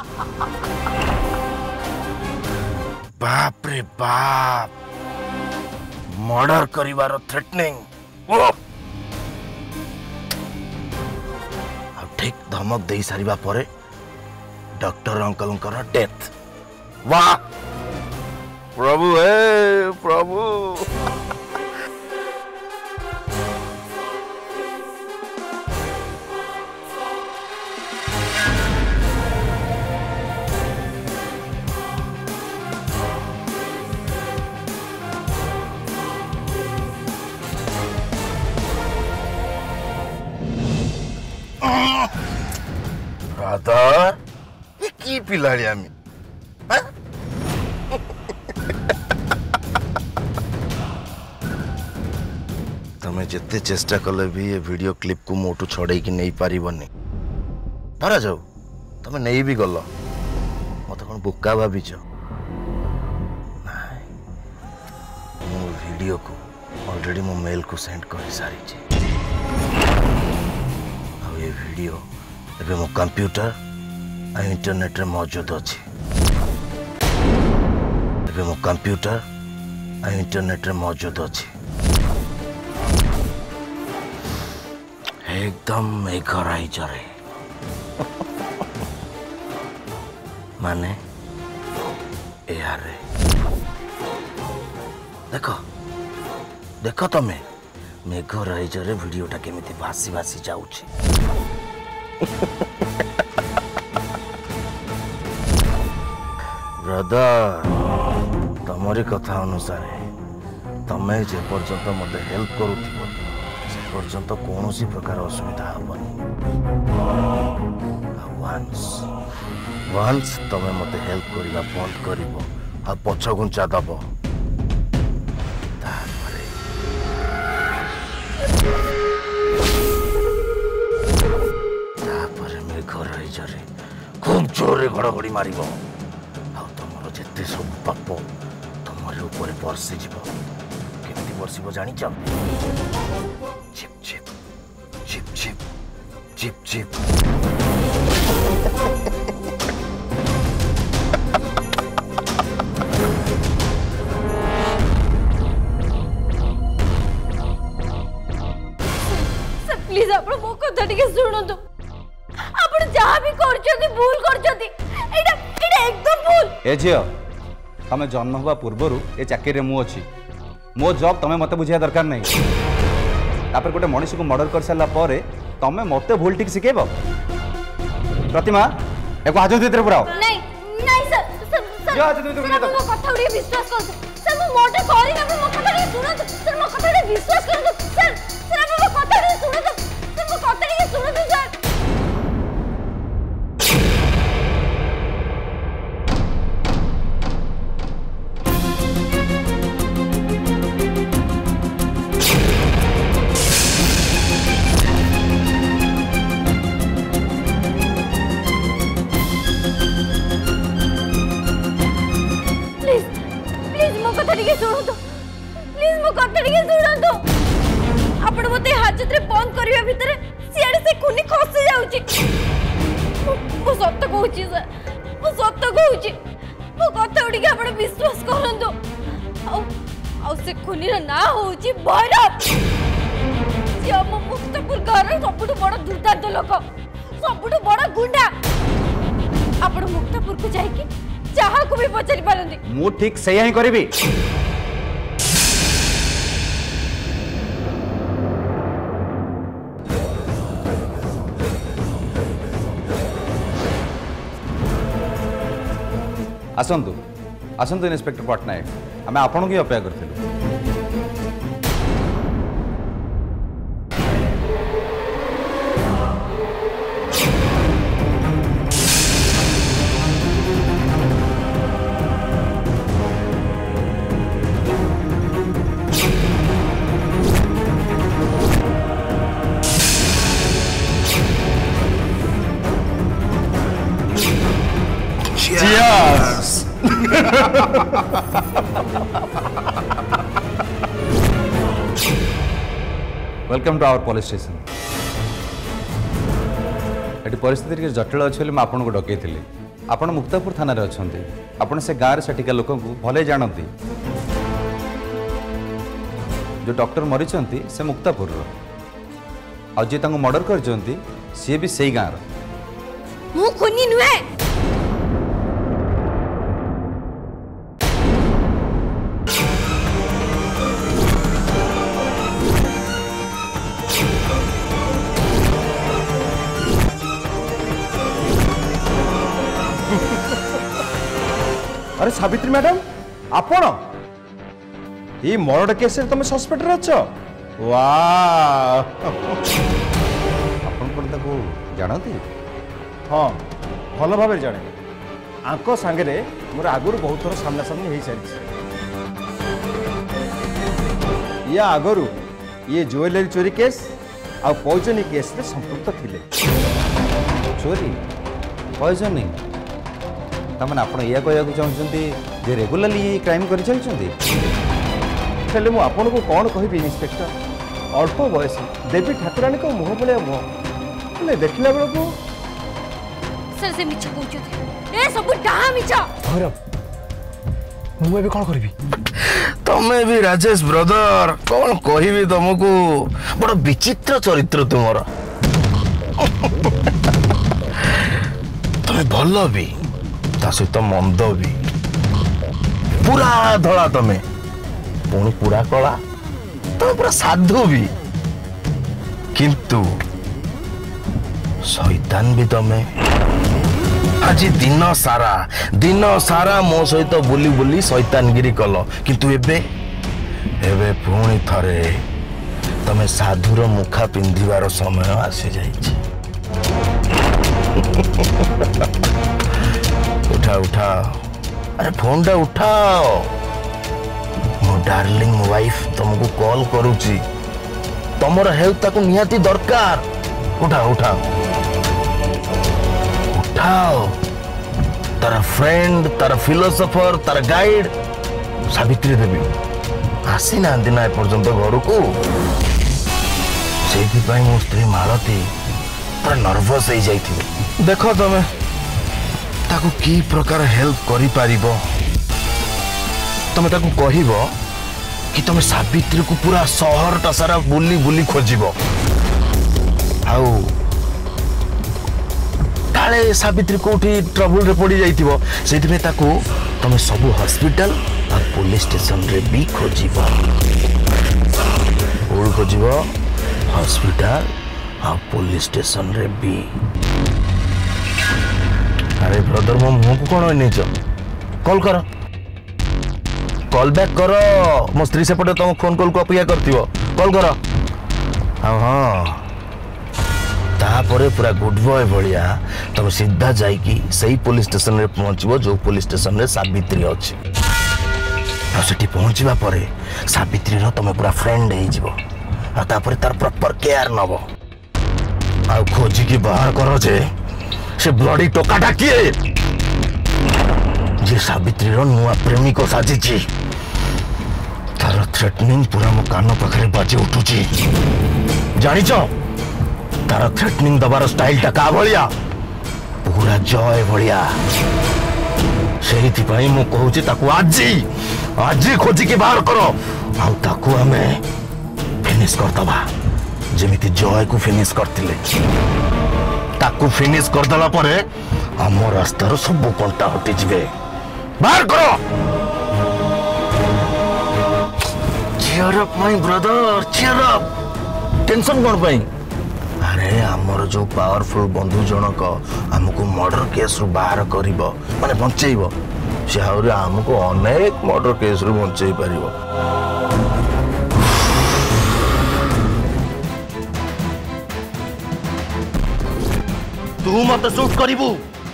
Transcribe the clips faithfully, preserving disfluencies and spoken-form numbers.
बाप रे बाप मर्डर करिवार थ्रेटनिंग ठीक धमक दे सारिबा परे डॉक्टर अंकल डेथ। वाह प्रभु हे प्रभु। ब्रदर ये की पिलाड़ी आमी तमें जिते चेष्टा कले भी ये वीडियो क्लिप को मोटू छड़े की नहीं पारी बनी धरा जाऊ तमें नहीं भी गल मत कौन बुक्का भाविच मो वीडियो को ऑलरेडी मो मेल को सेंड कर सारी ये वीडियो एबे मो कंप्यूटर आ इंटरनेट रे मौजूद अछि एबे मो कंप्यूटर आ इंटरनेट रे मौजूद अछि एकदम मेघर आई जरे माने यार रे देखो देखो तमें मेघर आई जरे वीडियोटा केमिति भासी भासी जाउछि ब्रदर तमरी कथा अनुसार तमें जे पर्यंत मते हेल्प करूथिबो से पर्यंत कौनसी प्रकार असुविधा हबनी वंस वंस तमें मते हेल्प करिबा बंद करिवो आ पछ गुंचा दबो तापरे तापरे मे घर आई जरे खूब जोरे घड़घड़ी मारिबो जिते सब पाप तुमर ऊपर बर्षी जीव केमती बर्षिब जानी चिप चिप चिप चिप चिप चिप प्लीज आप मो कथा टिके सुनंतु आपण जहां भी करछथि भूल करछथि एटा एटा एकदम भूल। ए झियो तमें जन्म हुआ पूर्वर ए चाकरी मु अच्छी मो जॉब तमें मत बुझा दरकार नहीं तापर गोटे मनीष को मर्डर कर सारा पर तमें मत भूल ठीक शिखेब प्रतिमा एको हाजत भीतर पुराओ नहीं नहीं सर सर सर यो हाजत भीतर पुराओ मो कथा उड़ी विश्वास कर सर मो मोटे सॉरी ना मो कथा उड़ी सुनो सर मो कथा उड़ी विश्वास कर सर सर मो कथा उड़ी सुनो सर मो कथा उड़ी सुनो सर प्लीज मो कथा टिके सुनंतु आपण मते हाजत रे बंद करिया भीतर सियाडे से खुनी खसी जाउची मो सत्य कहूची सर मो सत्य कहूची मो कथा टिके आपण विश्वास करंतु आ आ से खुनी रा ना होची भैरव जे हम मुक्तपुर घर सबुठु बड़ दुर्दांत लोक सबुठु बड़ गुंडा आपण मुक्तपुर को जाई कि जहाँ को भी पचारि पारंती मु ठीक सही ही करबी आसंतु आसंतु इंस्पेक्टर पटनायक आम आपन की अपेक्षा करथिलु Cheers! Welcome to our police station ये परिस्थिति जटिल अच्छे मुझे आपको डकई आपण मुक्तापुर थाना रे अछंती आपण से गाँव सेठिका लोक भले जानती जो डॉक्टर मरी से मुक्तापुर आ जी मर्डर कर सी भी सही गाँव मु खुनी नुहे अरे सावित्री मैडम आपण ये मर्डर केस तुम सस्पेक्ट अच्छ वाह आपण कोन ताको जानती हाँ भल भाव जाने आंको सांगे मोर आगुरी बहुत थर सामना सामनी हो सारी या आगुरी ये ज्वेलरी चोरी केस आ पॉइजनी केस रे संपृक्त थिले चोरी पॉइजनिंग तमने आपण या कहया चाहते जे रेगुलरली क्राइम कर चलते हेले मु आपन को कौन कहबी इंस्पेक्टर अल्प बयस देवी ठाकुराणी को मुह भलिया मुह हेले देखला बेल को सर से मिछ कहउछ ए सब डाहा मिछ भैरव मु एबे कोन करबी तमे भी राजेश ब्रदर कौन कहबी तुमको बड़ विचित्र चरित्र तुमर तमे भल भी ता सहित मंद भी पूरा धड़ा तमे पुणी पूरा कला तमे पूरा साधु भी किंतु शैतान भी तमे आज दिन सारा दिन सारा मो सहित बुली बुली शैतानगिरी कल किंतु एबे एबे पुणी थरे तमे साधुर मुखा पिंधिबार समय आसी जाइछि उठा उठा अरे फोन टा उठाओ मो डार्लिंग वाइफ तुमको कॉल करूची तमर हेल्थ ताको निहाती दरकार उठा उठा उठाओ तार फ्रेंड तार फिलोसोफर तार गाइड सावित्री देवी आसी ना दिना पर्यंत घर को से मो स्त्री मालती पूरा नर्भस हो जाइए देख तमें ताकू की प्रकार हेल्प करि पारिबो तमे ताकू कहिबो कि तमे सावित्री को पूरा शहर टा सारा बुली बुली खोजिबो आउ काले सावित्री कोठी ट्रबल रे पड़ी जाइतिबो सेति में ताकू तमे सब हॉस्पिटल और पुलिस स्टेशन रे भी खोजिबो ओल खोजिबो हॉस्पिटल और पुलिस स्टेशन रे भी अरे ब्रदर मो मुह को कौन नहीं कॉल कर कॉल बैक करो मो स्त्री सेपटे तुम फोन कॉल को अपेक्षा करती कॉल कर हाँ हाँ तापरे पूरा गुड बॉय भाया तुम सीधा जाइकी सही पुलिस स्टेशन रे पहुंचबो जो पुलिस स्टेशन रे सावित्री अच्छी सेठी पहुंचवा परे सावित्री रो तुम पूरा फ्रेंड हो जिवो आ तापरे तार प्रॉपर केयर नबो आ खोजी की बाहर करो जे से ब्लडी टोकाटा किए जे सावित्री रो नुआ प्रेमिक साजिची तार थ्रेटनिंग पूरा मो कान पाखरे बाजे उठुची जानिच तार थ्रेटनिंग दबार स्टाइल टा का भलिया पूरा जय भलिया सेहिति पई मो कहूची ताकू आजी आजी खोजी के बाहर करो आ ताकू हमें फिनिश कर दबा जेमिति जय को फिनिश करतिले ताकू फिनिश कर दला परे हम रास्तार सब कंटा हटि जिवे बाहर करो cheer up my brother cheer up tension कोन पई अरे हमर जो पावरफुल बंधु जनक हमको मर्डर केस रु बाहर करिवो माने बंचेइवो से आउरी हमको अनेक मर्डर केस रु बंचेइ परिवो तू मत शूट करिबू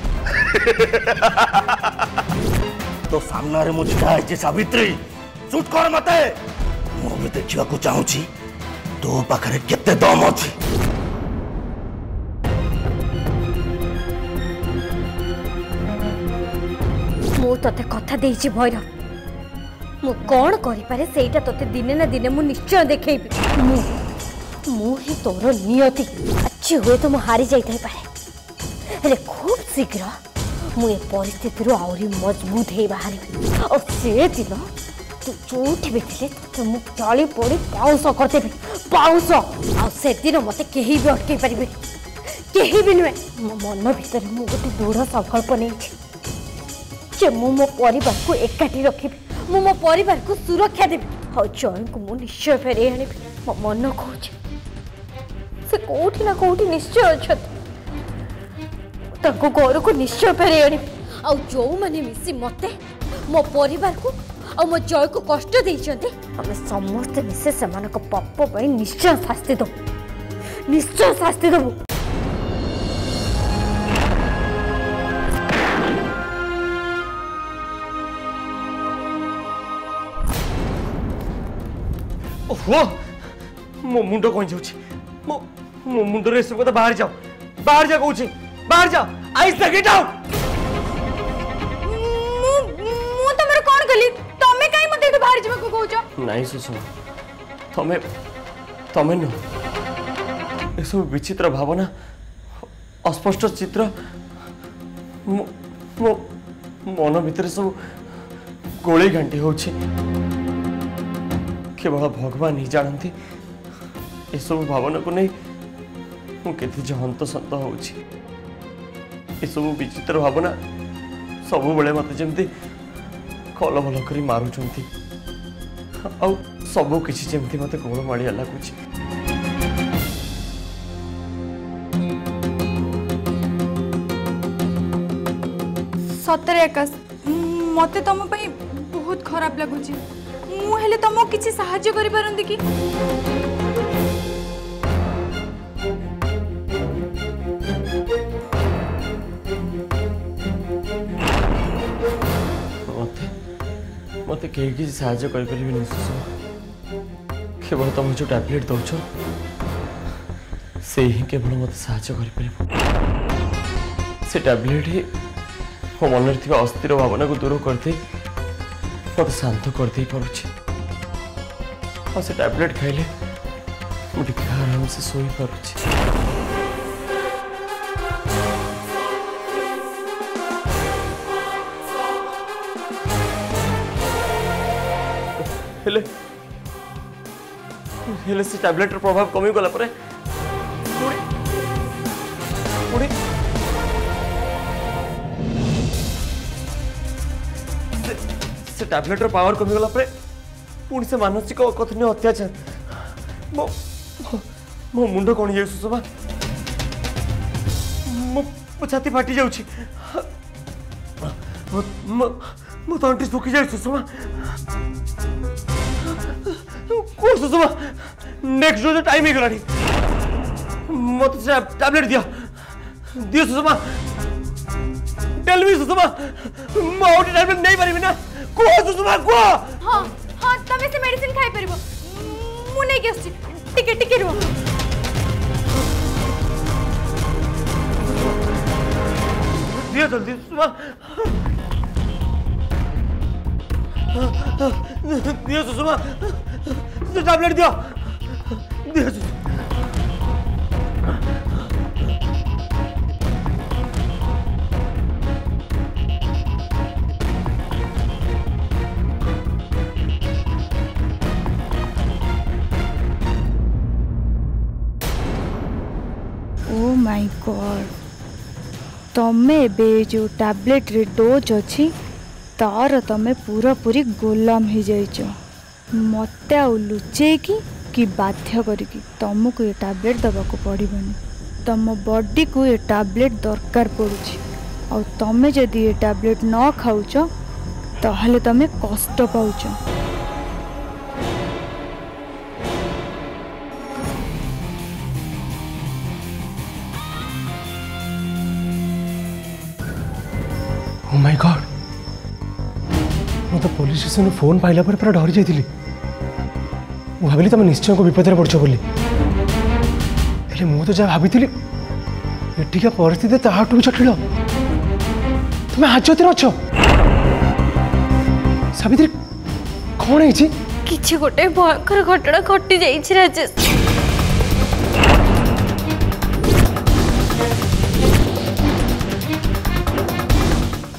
तो सामना रे मुझे है सावित्री शूट कर मते मु भी देखिबा को चाहूची तो पाखरे केते दम अछि मु तते कथा देइछि भैरव मु कोन करि पारे सेटा तते दिने ना दिने मु निश्चय देखैबी मु मु ही तोर नियति अच्छी होए तो मु हारी जाई थाई पारे अरे खूब शीघ्र मुझे परिस्थिति आहरी मजबूत हो बाहर और से दिन तू जोठी भी थे तो मुझे चली पड़ी पाउस करदेवी पाउस से दिन मत कहीं भी अटकई पारे कहीं भी नुहे मो मन भर मुझे गोटे दृढ़ संकल्प नहीं मु मो परिवार को एकाठी रखी मु मो परिवार को सुरक्षा देवी और जय को मु निश्चय फेरे आनी मो मन कौच से कोठी ना कोठी निश्चय अच्छा घर को निश्चय फेरे आनी आ जो मैंने मिसी मते मो परिवार को और मो जय को कष्ट देइछन्ते हमें समस्त मिसे समान को पाप पई निश्चय शास्ति दो निश्चय शास्ति दो ओहो मो मुंडो कौन जाउची मो मो मुंडो रे सब কথা बाहर जाओ बाहर जा कहूची बाहर जा आई से गेट आउट मु तमरे कोन गली तमे काई मते एठु बाहर जेबा को कहउछ नहीं सुषमा तमे तमे न ए सब विचित्र भावना अस्पष्ट चित्र मो मो मन भीतर सब गोली घंटी होची केवल भगवान ही जानती ये सब भावना को नहीं मुझे हंत सत हो सब विचित्र भावना सब बेले मत जमी कल भल कर मारुंट आ सब किसी जमी मत गोलमाड़िया लगुच सतरे आकाश मते तुम बहुत खराब लगुच मुझे तुमको किसी साहाय्य करि पारंती कि मते मते कहीं किसी साहाय्य करि परिबे सुषमा केवल तुम जो टैबलेट दौच से ही केवल मत साहाय्य करि परिबो से टैबलेट ही मो मन में अस्थिर भावना को दूर करते मत शांत करदे पारुछि और से टैबलेट खाइले मुझे आराम से सोई पारुछि हेले हेले से टैबलेट प्रभाव कमी गला परे पुणी पुणी से टैबलेट पावर कमी गला परे पुणी से मानसिक कथनीय अत्याचार मो मो मुंड कौन जाए सुषमा मो छाती फाटी जाउछि मो तंटी सुखी जाए सुषमा को सुषमा नेक्स्ट डोज टाइम ही गलानी मत टैबलेट दिया दियो सुषमा टेल मी सुषमा मो आउट टैबलेट नहीं पारिबी ना को सुषमा को हां हां तमे से मेडिसिन खाई परबो मु नै गेस टिके टिके रो दियो जल्दी सुषमा दियो सुषमा टैबलेट दियो दियो सुषमा ओ माय गॉड तमे बे जो टैबलेट रे डोज अच्छी तार तमे पूरा पूरी गोलाम हो जाइछ मत आ लुचे कि कि बाध्य करिकी तुमको ये टैबलेट दबा को पड़बनी तुम बॉडी को ये टैबलेट दरकार पड़ुछि और तमे जदि ये टैबलेट न खाउछ ताहले तमे कष्ट पाउछ ओ माय गॉड मु तो पुलिस स्टेशन फोन पाइला पर पूरा डरी जाइली भाविली तुम निश्चय को विपद में पड़छ बोली हेले मु तो जहाँ भाभी एटिका परिस्थिति ताहाठू भी जटिल तुम हाजत अच्छ सावित्री कौन है किछि गोटे भयंकर घटना घटी जाइछि राजेश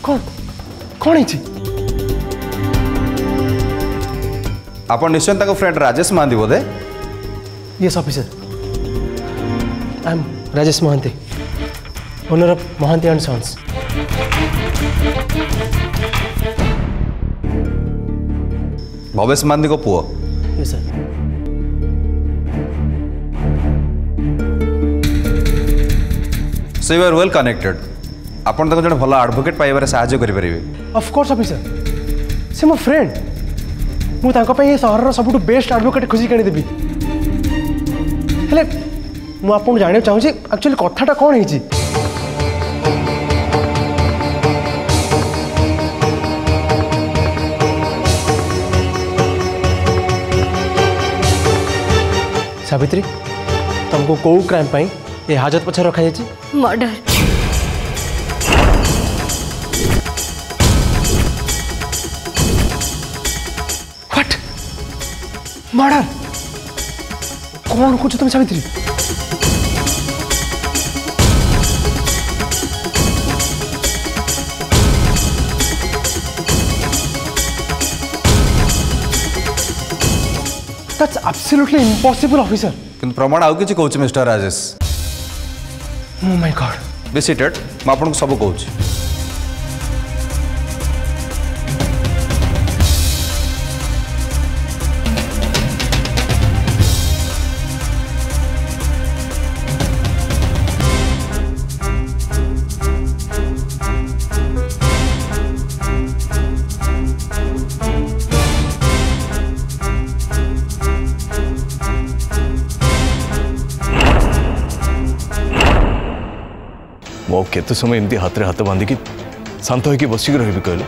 कौन कौन है आप निश्चय तक फ्रेंड राजेश महांती बोधे yes officer I am Rajesh Mohanty owner of Mohanty and sons Bhavesh Mohanty को पुओ yes sir so you are well connected आपन तक जने भला एडवोकेट पाइबारे सहाय्य करि परिबे ऑफ कोर्स ऑफिसर से मो फ्रेंड मु तांको पे सहर सबुठ बेस्ट एडवोकेट खोजी काणी देबी हेले मु आपन जाने चाहूँ एक्चुअली कथाटा कौन है सावित्री तुमको कौ क्राइम पाई ये हाजत पछे रखा जाए मर्डर व्हाट मर्डर कौन कुछ तुम Savitri That's absolutely impossible, officer. किंतु प्रमाण आउ किछि कहूछि mister Rajesh Oh my God. Be seated मैं आपको सब कहूँ मो केते समय एमती हाथ रे हाथ बांधिकी शांत होकर बसिक रही कहले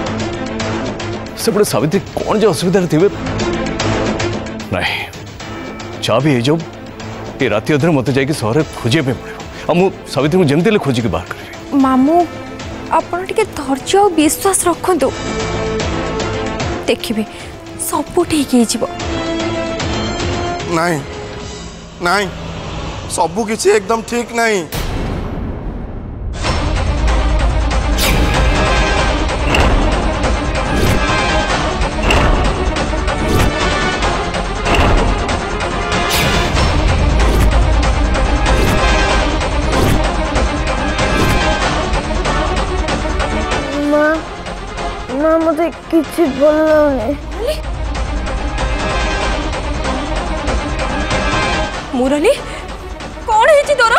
सेपटे सावित्री कौन जो असुविधा थे नहीं चा भी जाऊ ये राति अधर मत जाकि सहर खोजे पड़ो आ सावित्री को जमती खोजिक बाहर करी मामू आपण टिके धैर्य और विश्वास रखंतु देखिबे सब ठीक हे जिवो नहीं नहीं सबू किसी एकदम ठीक नहीं मते किछि बोलने मुरली कौन है तोर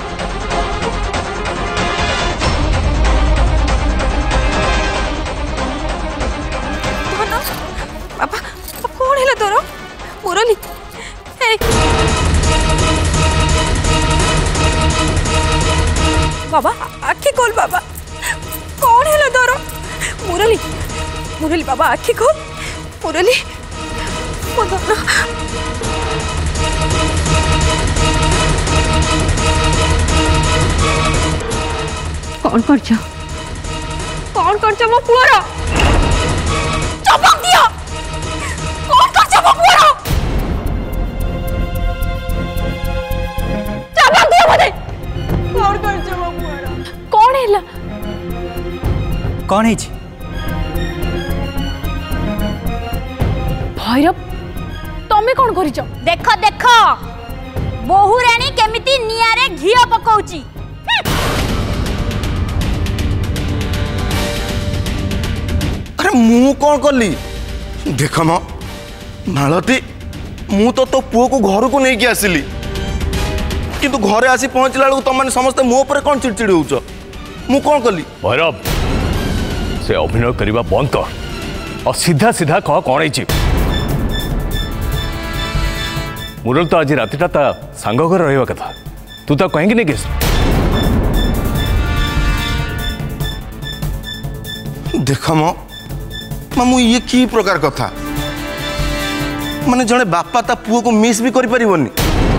बाबा कौन है तोर मुरली बाबा आखि खोल बाबा कौन है तोर मुरली मुरली बाबा आखि खोल मुरली कौन कर कौन कर मो पुअर चपक दिया कौन कर मो पुअर चपक दिया मते कौन कर मो पुअर कौन हैला कौन है भैरव तमे कौन करिच देख देख बहु रानी केमिति नियारे घिया पकाउची अरे मु कौन कली देख म मालती मु तो तो पुओ को घर को नहीं आसिली किंतु घरे आसी पहुंचला बेलू तुम समस्ते मो पर कौन चिड़चिड़ी होउछ मु कौन कली भैरव से अभिनय करवा बंद कर और सीधा सीधा कह कौन है मुरल तो आज रातिटा ता सांग घर रहा कथा तू तो कहीं नहीं गेस देख मु ये की प्रकार कथा माने जड़े बापा ता पुओ को मिस भी करि परिबोनी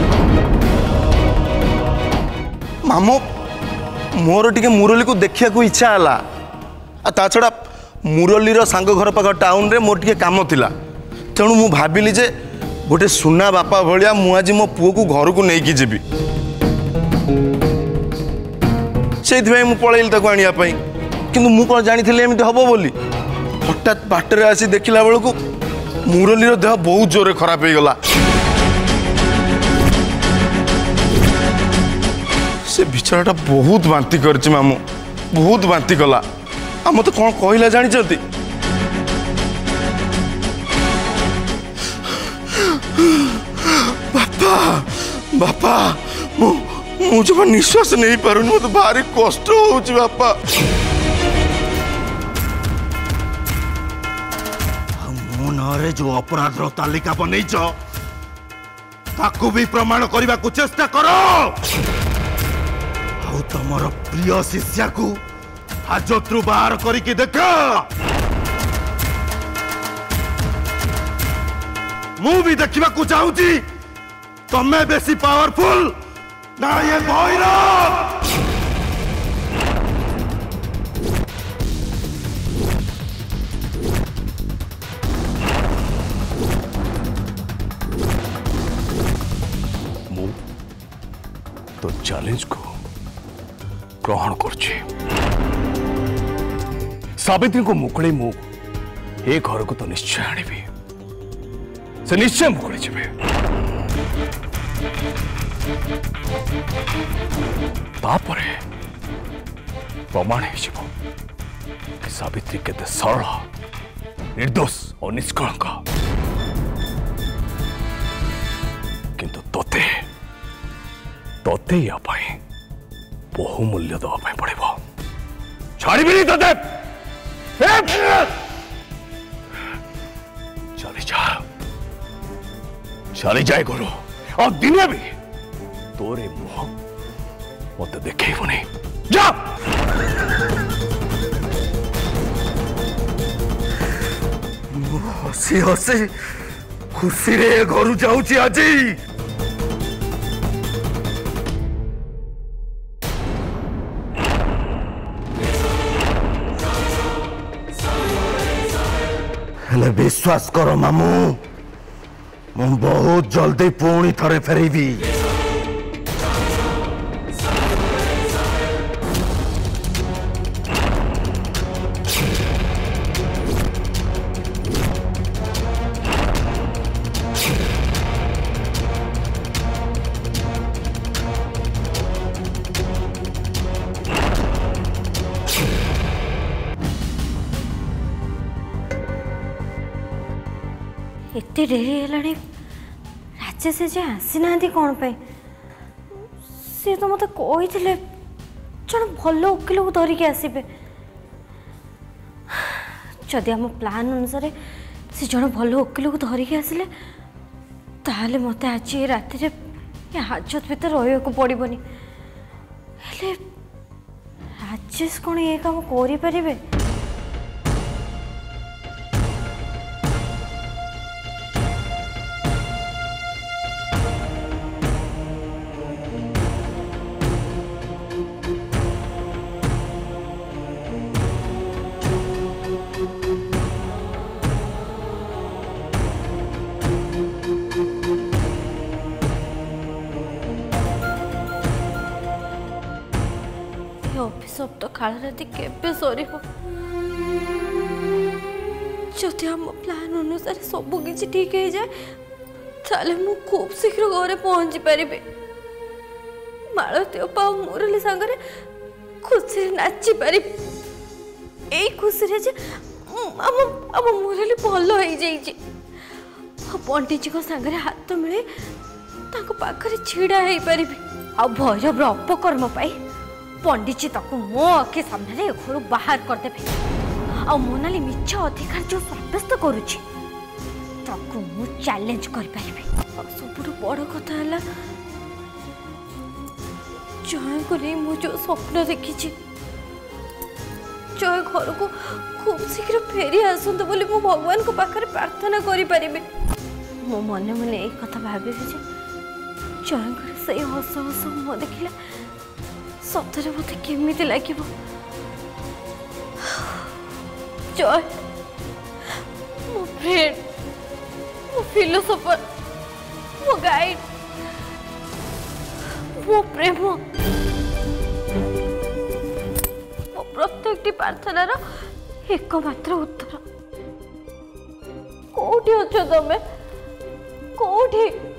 मामो मोर टिके मुरली को देखिया को इच्छा हला आ ता छड़ा मुरलीर सांग घर पाख टाउन रे मोर टिके काम थिला तेणु मु भाबिली जे गोटे सुना बापा भलिया मु आज मो पुओ को घर को नहीं जीवी से मु पलैली ताको आनिया पई किंतु मु कौन जानी एमती हम बोली हठात बाटर आसी देखला बेलू मुरलीर देह बहुत जोरे खराब हो गला से बिचाराटा बहुत बांती करछि मामू बहुत बांती कला आ मत कौन कहला जानी बापा बापा मु मु जमा निश्वास नहीं पारुनी मत भारी कष्ट होउछि बापा मो नारे जो अपराध तालिका बनैछ ताकू भी प्रमाण करने को चेष्टा करो आउ तमर प्रिय शिष्या को हाजतरू बाहर करके देख मु भी देखा चाहूची तमें बेसी पावरफुल ना ये भैरव तो चैलेंज को ग्रहण करछी सावित्री को मुकुले मु ए घर को तो निश्चय आनिबी से निश्चय मुकुले जीवे तापरे प्रमाण हो कि सावित्री केते सरल निर्दोष और निष्कलंक किंतु तोते तोते या पाई बहु मूल्य दवा पड़ेगा छाड़बी तोते चली जा चली जाए गुरु और दिने भी तोरे मुह मत देखे नहीं जा हसी हसी खुशी रे घर जाऊची आज हेले विश्वास करो मामू मु बहुत जल्दी पुणी थरे फेरबी एते डेरी हेलाणी राजेश जे आसी ना कौन पे सी तो मत कही जन भल वकिल को धरिकी आसबे जदि आम प्लान अनुसार से जन भल वकिल को धरिकी आसिले ताहले मत आज राति हाजत भीतर रहा पड़ोनी राजेश कौन ये काम करें अभिशप्त काल राति केबे सर जदि आम प्लान अनुसार सब किसी ठीक हो जाए ताले मु खूब शीघ्र घरे पहुंची पारि मालती अपा मुरली सांगरे खुशी नाची पारि यही खुशी जे आम आम मुरली भल हो जाइए पंडित जी को सांगरे हाथ मिले पाखरे छिड़ा हो पारि आ भैरव अपकर्म पाई पंडित जी तक मो आखि सामने घर बाहर करदे आ मोनाली मिछ अधिकार जो साब्यस्त करुची ताकू मु चैलेंज कर पारिबे सब बड़ कथा है जय को नहीं मु जो स्वप्न देखी जय घर को खूब शीघ्र फेरी आसतु बोली मु भगवान को पाखरे प्रार्थना करि पारिबे मो मने मने एक कथा भाबी जे जय से हस हस मुह देखिला सतरे मत केमी लगे जय मो फ्रेंड मो फिलोसोफर मो गाइड मो प्रेम मो प्रत्येकटी प्रार्थनार एकमात्र उत्तर। कोठी अछ तमे? कोठी?